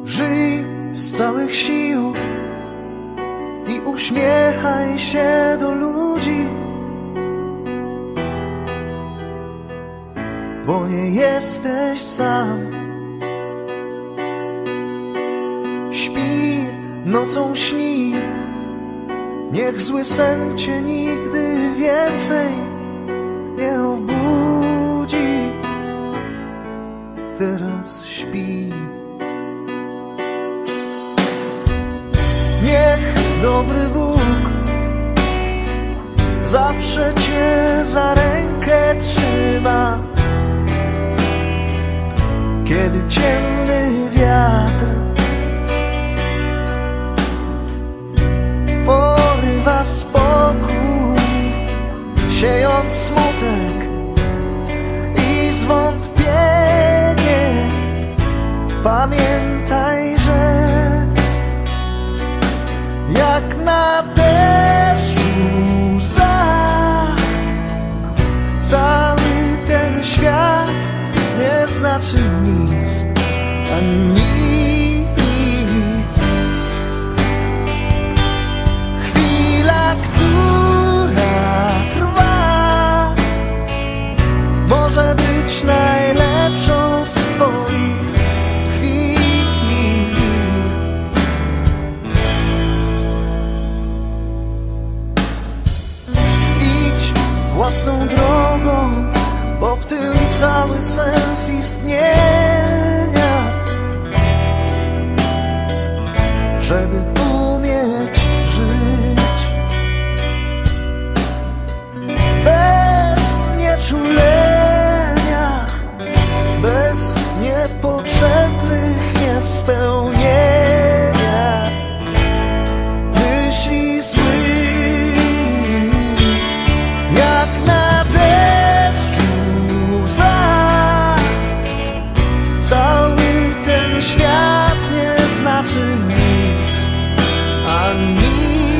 Żyj z całych sił i uśmiechaj się do ludzi, bo nie jesteś sam. Śpi, nocą śni, niech zły sen cię nigdy więcej nie obudzi. Teraz śpi. Niech dobry Bóg zawsze cię za rękę trzyma, kiedy ciemny wiatr porywa spokój, siejąc smutek i zwątpienie. Pamiętaj, że jak na deszczu łza, cały ten świat nie znaczy nic, a nic. Chwila, która trwa, może być najlepszą z twoich chwil. Idź własną drogą, bo w tym cały sens istnienia. Żeby umieć żyć bez nieczulenia, bez niepotrzebnych niespełnienia myśli złych. Jak na deszczu łza, cały ten świat nie znaczy nic, a nic.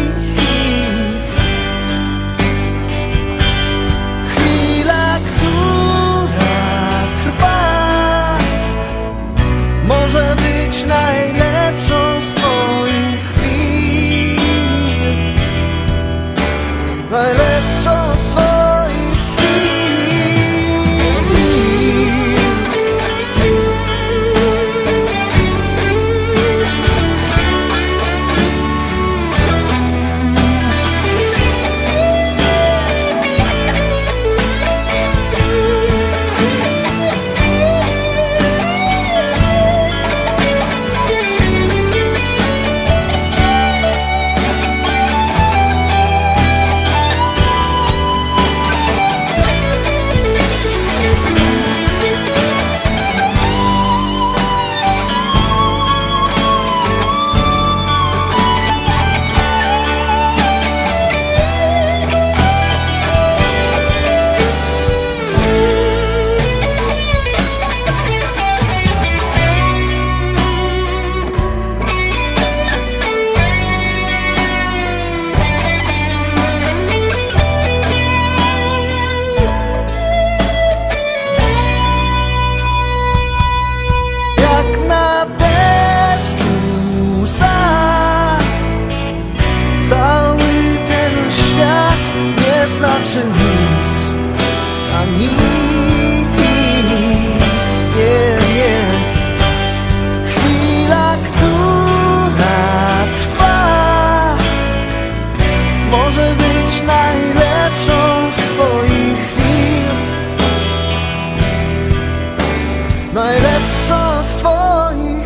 Chwila, która trwa, może być najlepszą z twoich chwil, najlepszą z twoich znaczy nic, a nic, nie, nie. Chwila, która trwa, może być najlepszą z twoich chwil, najlepszą z twoich